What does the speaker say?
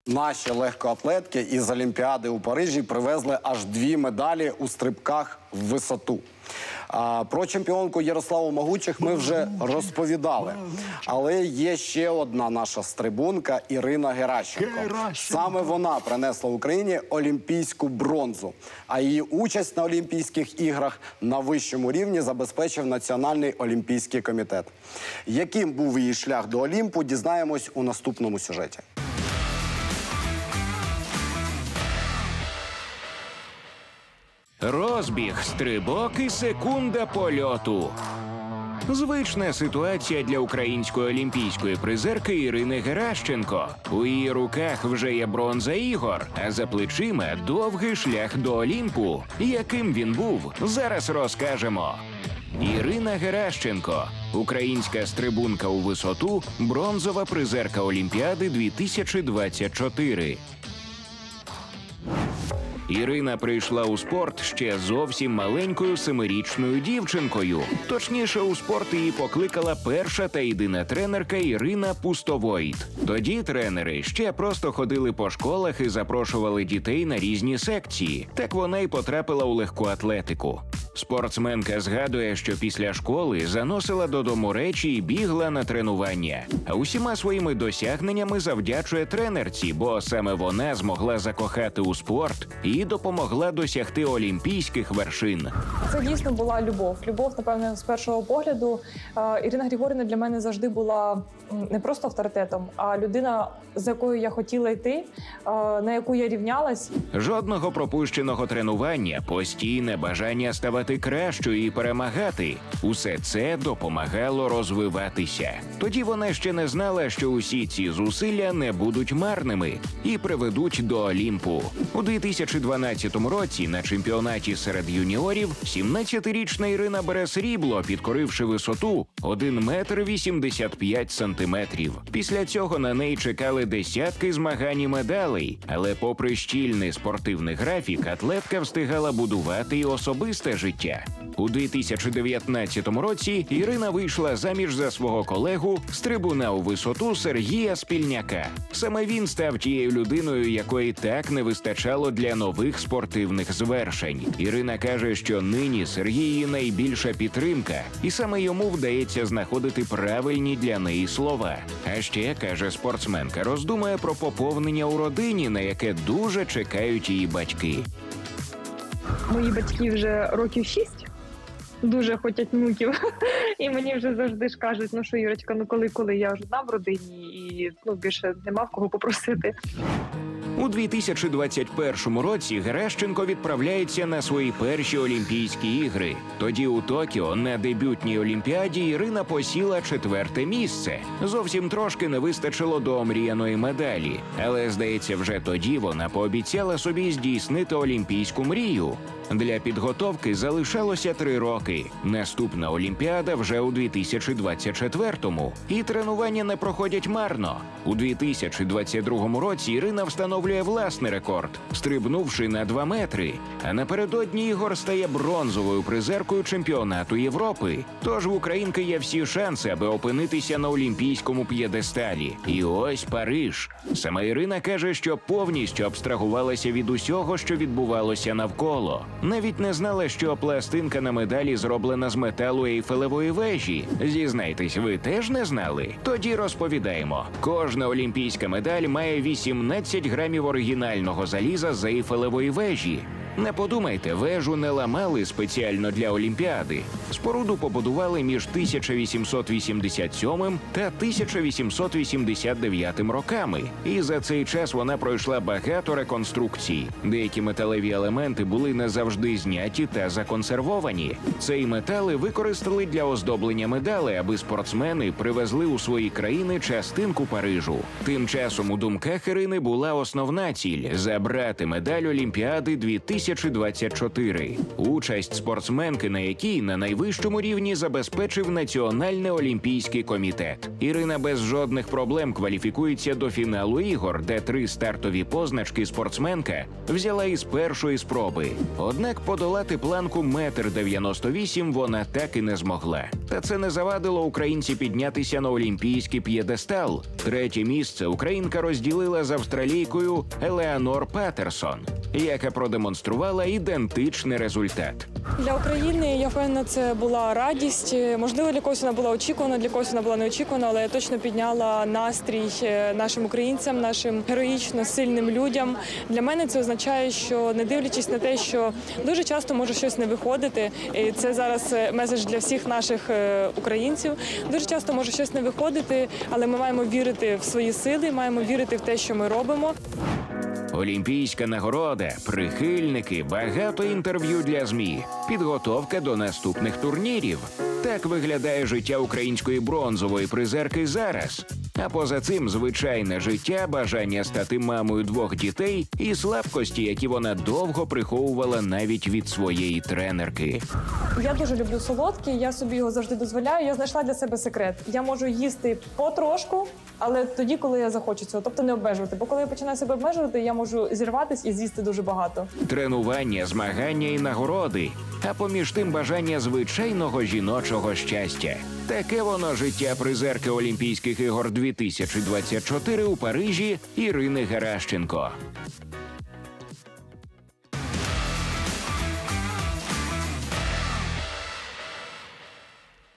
Наші легкоатлетки із Олімпіади у Парижі привезли аж 2 медалі у стрибках в висоту. Про чемпіонку Ярославу Могучих ми вже розповідали. Але є ще одна наша стрибунка – Ірина Геращенко. Саме вона принесла Україні олімпійську бронзу. А її участь на Олімпійських іграх на вищому рівні забезпечив Національний олімпійський комітет. Яким був її шлях до Олімпу, дізнаємось у наступному сюжеті. Розбіг, стрибок і секунда польоту. Звична ситуація для української олімпійської призерки Ірини Геращенко. У її руках вже є бронза ігор, а за плечима довгий шлях до Олімпу. Яким він був, зараз розкажемо. Ірина Геращенко – українська стрибунка у висоту, бронзова призерка Олімпіади 2024. Ірина прийшла у спорт ще зовсім маленькою 7-річною дівчинкою. Точніше, у спорт її покликала перша та єдина тренерка Ірина Пустовойт. Тоді тренери ще просто ходили по школах і запрошували дітей на різні секції. Так вона й потрапила у легку атлетику. Спортсменка згадує, що після школи заносила додому речі і бігла на тренування. А усіма своїми досягненнями завдячує тренерці, бо саме вона змогла закохати у спорт і допомогла досягти олімпійських вершин. Це дійсно була любов. Любов, напевно, з першого погляду. Ірина Григорівна для мене завжди була не просто авторитетом, а людина, з якою я хотіла йти, на яку я рівнялась. Жодного пропущеного тренування, постійне бажання ставати кращою і перемагати. Усе це допомагало розвиватися. Тоді вона ще не знала, що усі ці зусилля не будуть марними і приведуть до Олімпу. У 2012 році на чемпіонаті серед юніорів 17-річна Ірина бере срібло, підкоривши висоту 1 метр 85 сантиметрів. Після цього на неї чекали десятки змагань і медалей, але попри щільний спортивний графік, атлетка встигала будувати й особисте життя. У 2019 році Ірина вийшла заміж за свого колегу, стрибуна у висоту Сергія Спільняка. Саме він став тією людиною, якої так не вистачало для нових спортивних звершень. Ірина каже, що нині Сергій її найбільша підтримка, і саме йому вдається знаходити правильні для неї слова. А ще, каже спортсменка, роздумує про поповнення у родині, на яке дуже чекають її батьки. Мої батьки вже років 6 дуже хочуть внуків. І мені вже завжди ж кажуть, ну що, Юрочка, ну коли я вже одна в родині і більше нема в кого попросити. У 2021 році Геращенко відправляється на свої перші Олімпійські ігри. Тоді у Токіо на дебютній Олімпіаді Ірина посіла 4-те місце. Зовсім трошки не вистачило до омріяної медалі. Але, здається, вже тоді вона пообіцяла собі здійснити олімпійську мрію. Для підготовки залишалося 3 роки. Наступна Олімпіада вже у 2024-му. І тренування не проходять марно. У 2022 році Ірина встановлює власний рекорд, стрибнувши на 2 метри. А напередодні ігор стає бронзовою призеркою чемпіонату Європи. Тож в українки є всі шанси, аби опинитися на олімпійському п'єдесталі. І ось Париж. Сама Ірина каже, що повністю абстрагувалася від усього, що відбувалося навколо. Навіть не знала, що пластинка на медалі зроблена з металу Ейфелевої вежі. Зізнайтесь, ви теж не знали? Тоді розповідаємо. Кожна олімпійська медаль має 18 грамів оригінального заліза з Ейфелевої вежі. Не подумайте, вежу не ламали спеціально для Олімпіади. Споруду побудували між 1887 та 1889 роками. І за цей час вона пройшла багато реконструкцій. Деякі металеві елементи були не завжди зняті та законсервовані. Цей метали використали для оздоблення медалей, аби спортсмени привезли у свої країни частинку Парижу. Тим часом у думках Ірини була основна ціль – забрати медаль Олімпіади 2024. Участь спортсменки, на якій на найвищому рівні забезпечив Національний олімпійський комітет. Ірина без жодних проблем кваліфікується до фіналу ігор, де 3 стартові позначки спортсменка взяла із першої спроби. Однак подолати планку 1,98 м вона так і не змогла. Та це не завадило українці піднятися на олімпійський п'єдестал. Третє місце українка розділила з австралійкою Елеонор Петерсон, яка продемонструвала ідентичний результат. Для України, я впевнена, це була радість. Можливо, для когось вона була очікувана, для когось вона була неочікувана, але я точно підняла настрій нашим українцям, нашим героїчно сильним людям. Для мене це означає, що не дивлячись на те, що дуже часто може щось не виходити, і це зараз меседж для всіх наших українців, дуже часто може щось не виходити, але ми маємо вірити в свої сили, маємо вірити в те, що ми робимо. Олімпійська нагорода, прихильники, багато інтерв'ю для ЗМІ, підготовка до наступних турнірів. Так виглядає життя української бронзової призерки зараз. А поза цим звичайне життя, бажання стати мамою 2 дітей і слабкості, які вона довго приховувала навіть від своєї тренерки. Я дуже люблю солодкий, я собі його завжди дозволяю. Я знайшла для себе секрет. Я можу їсти потрошку, але тоді, коли я захочу цього, тобто не обмежувати. Бо коли я починаю себе обмежувати, я можу зірватись і з'їсти дуже багато. Тренування, змагання і нагороди, а поміж тим бажання звичайного жіночого щастя. Таке воно життя призерки Олімпійських ігор 2024 у Парижі Ірини Геращенко.